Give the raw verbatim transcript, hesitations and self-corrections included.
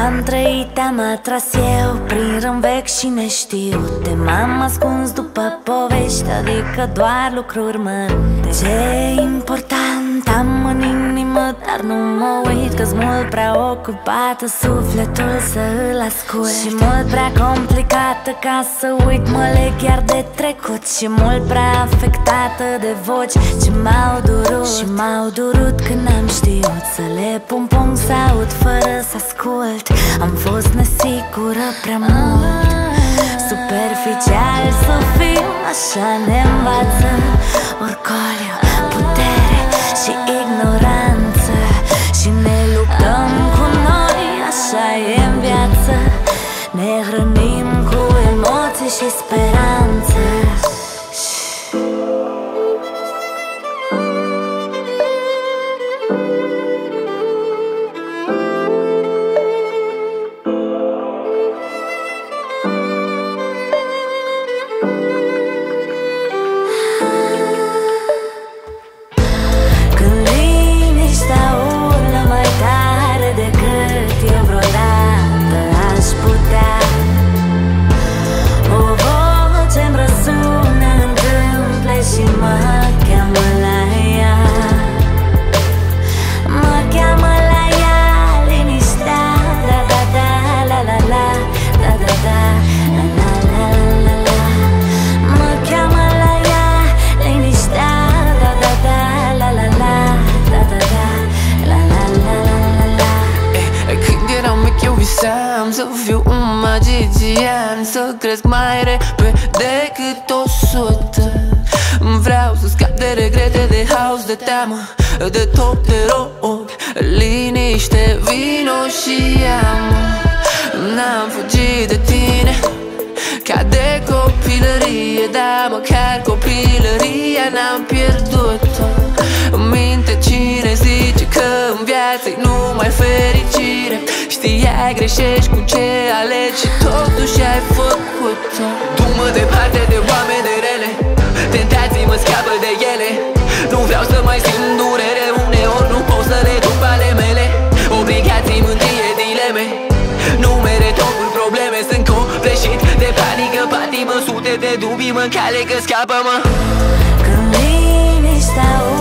am trăit, am atras eu prin rând vechi și neștiute. M-am ascuns după povești, adică doar lucruri mărunte. Ce important am în inimă, dar nu mă uit, că-s mult prea ocupată sufletul să îl ascult. Și mult prea complicată ca să uit, mă leg chiar de trecut. Și mult prea afectată de voci ce m-au durut. Și m-au durut când am știut să le pun punct, să aud fără să ascult. Am fost nesigură prea mult, superficial să fiu, așa ne învață orgoliu, putere și ignoranță. Și ne luptăm cu noi, așa e în viață. Ne hrănim cu emoții și speranță. Visam să fiu un magician, să cresc mai repede decât o sută. Vreau să scap de regrete, de haos, de teamă, de tot, de rog. Liniște, vino și ia-mă. N-am fugit de tine ca de copilărie, dar măcar copilăria n-am pierdut-o. Minte cine zice că în viață-i numai fericire. Știai, greșești cu ce alegi și totuși ai făcut-o. Du-mă departe de oameni de rele, tentații mă scapă de ele. Nu vreau să mai simt durere, uneori nu pot să le duc ale mele. Obligații, mândrie, dileme, numere, tocuri, probleme. Sunt copleșit de panică, patimă, sute de dubii mă încale că scapă-mă. Când liniștea